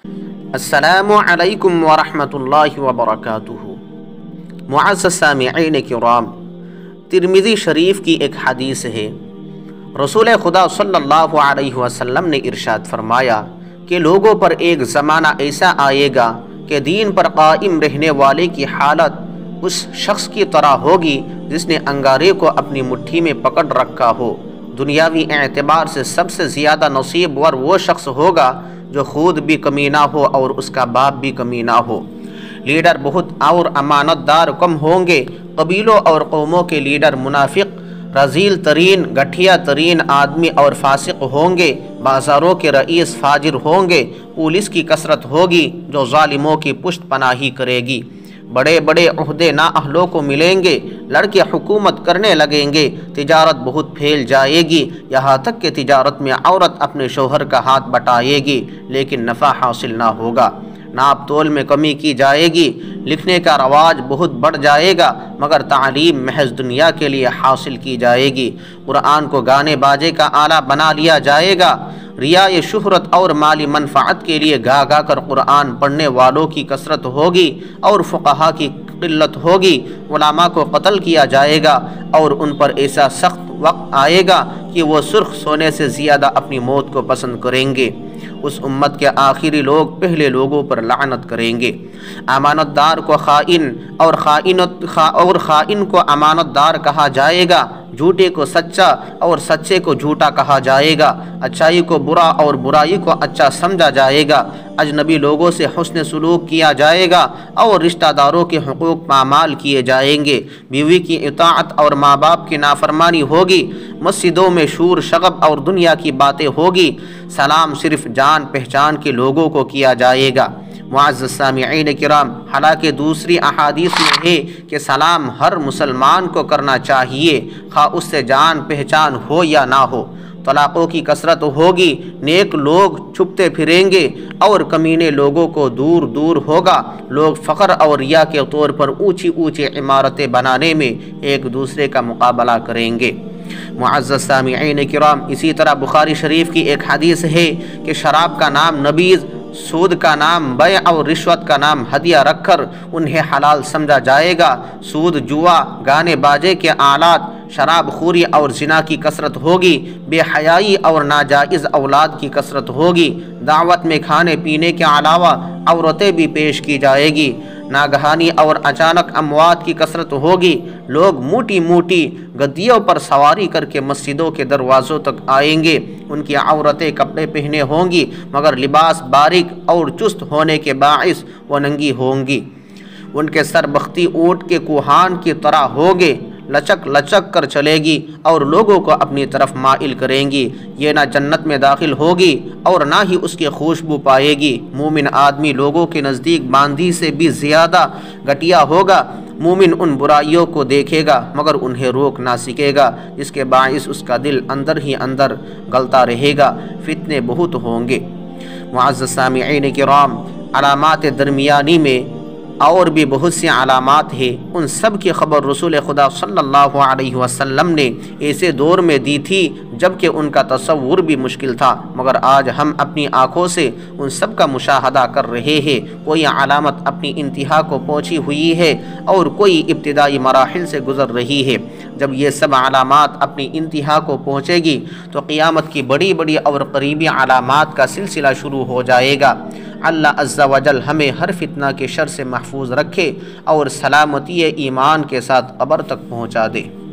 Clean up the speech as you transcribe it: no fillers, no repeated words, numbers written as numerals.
السلام علیکم ورحمۃ اللہ وبرکاتہ۔ معزز سامعین کرام، ترمذی شریف کی ایک حدیث ہے، رسول خدا صلی اللہ علیہ وسلم نے ارشاد فرمایا کہ لوگوں پر ایک زمانہ ایسا آئے گا کہ دین پر قائم رہنے والے کی حالت اس شخص کی طرح ہوگی جس نے انگارے کو اپنی مٹھی میں پکڑ رکھا ہو۔ دنیاوی اعتبار سے سب سے زیادہ نصیب ور وہ شخص ہوگا جو خود بھی کمینہ ہو اور اس کا باپ بھی کمینہ ہو۔ لیڈر بہت اور امانت دار کم ہوں گے، قبیلوں اور قوموں کے لیڈر منافق، رذیل ترین، گٹھیا ترین آدمی اور فاسق ہوں گے، بازاروں کے رئیس فاجر ہوں گے، پولیس کی کثرت ہوگی جو ظالموں کی پشت پناہی کرے گی، بڑے بڑے عہدے نااہلوں کو ملیں گے، لڑکے حکومت کرنے لگیں گے، تجارت بہت پھیل جائے گی، یہاں تک کہ تجارت میں عورت اپنے شوہر کا ہاتھ بٹائے گی لیکن نفع حاصل نہ ہوگا، ناپ تول میں کمی کی جائے گی، لکھنے کا رواج بہت بڑھ جائے گا مگر تعلیم محض دنیا کے لیے حاصل کی جائے گی، قرآن کو گانے باجے کا آلہ بنا لیا جائے گا، ریاء شہرت اور مالی منفعت کے لیے گا گا کر قرآن پڑھنے والوں کی کثرت ہوگی اور فقہا کی قلت ہوگی، علماء کو قتل کیا جائے گا اور ان پر ایسا سخت وقت آئے گا کہ وہ سرخ سونے سے زیادہ اپنی موت کو پسند کریں گے۔ اس امت کے آخری لوگ پہلے لوگوں پر لعنت کریں گے۔ امانت دار کو خائن اور خائن کو امانت دار کہا جائے گا، جھوٹے کو سچا اور سچے کو جھوٹا کہا جائے گا، اچائی کو برا اور برائی کو اچھا سمجھا جائے گا، اجنبی لوگوں سے حسن سلوک کیا جائے گا اور رشتہ داروں کے حقوق پامال کیے جائیں گے، بیوی کی اطاعت اور ماں باپ کی نافرمانی ہوگی، مسجدوں میں شور شغب اور دنیا کی باتیں ہوگی، سلام صرف جان پہچان کے لوگوں کو کیا جائے گا۔ معزز سامعین کرام، حالانکہ دوسری احادیث میں ہے کہ سلام ہر مسلمان کو کرنا چاہیے، خواہ اس سے جان پہچان ہو یا نہ ہو۔ طلاقوں کی کثرت ہوگی، نیک لوگ چھپتے پھریں گے اور کمینے لوگوں کو دور دور ہوگا، لوگ فخر اور ریا کے طور پر اونچی اونچی عمارتیں بنانے میں ایک دوسرے کا مقابلہ کریں گے۔ معزز سامعین کرام، اسی طرح بخاری شریف کی ایک حدیث ہے کہ شراب کا نام نبیذ، سود کا نام بیع اور رشوت کا نام ہدیہ رکھ کر انہیں حلال سمجھا جائے گا، سود، جوا، گانے باجے کے آلات، شراب خوری اور زنا کی کثرت ہوگی، بے حیائی اور ناجائز اولاد کی کثرت ہوگی، دعوت میں کھانے پینے کے علاوہ عورتیں بھی پیش کی جائے گی، ناگہانی اور اچانک اموات کی کثرت ہوگی، لوگ موٹی موٹی گدیوں پر سواری کر کے مسجدوں کے دروازوں تک آئیں گے، ان کی عورتیں کپڑے پہنے ہوں گی مگر لباس باریک اور چست ہونے کے باعث وہ ننگی ہوں گی، ان کے سر بختی اونٹ کے کوہان کی طرح ہوگے، لچک لچک کر چلے گی اور لوگوں کو اپنی طرف مائل کریں گی، یہ نہ جنت میں داخل ہوگی اور نہ ہی اس کی خوشبو پائے گی۔ مومن آدمی لوگوں کے نزدیک باندھی سے بھی زیادہ گھٹیا ہوگا، مومن ان برائیوں کو دیکھے گا مگر انہیں روک نہ سکے گا، جس کے باعث اس کا دل اندر ہی اندر گلتا رہے گا، فتنے بہت ہوں گے۔ معزز سامعین کرام، علامات درمیانی میں اور بھی بہت سی علامات ہیں، ان سب کی خبر رسول خدا صلی اللہ علیہ وسلم نے ایسے دور میں دی تھی جبکہ ان کا تصور بھی مشکل تھا، مگر آج ہم اپنی آنکھوں سے ان سب کا مشاہدہ کر رہے ہیں۔ کوئی علامت اپنی انتہا کو پہنچی ہوئی ہے اور کوئی ابتدائی مراحل سے گزر رہی ہے۔ جب یہ سب علامات اپنی انتہا کو پہنچے گی تو قیامت کی بڑی بڑی اور قریبی علامات کا سلسلہ شروع ہو جائے گا۔ اللہ عز و جل ہمیں ہر فتنہ کے شر سے محفوظ رکھے اور سلامتی ایمان کے ساتھ قبر تک پہنچا دے۔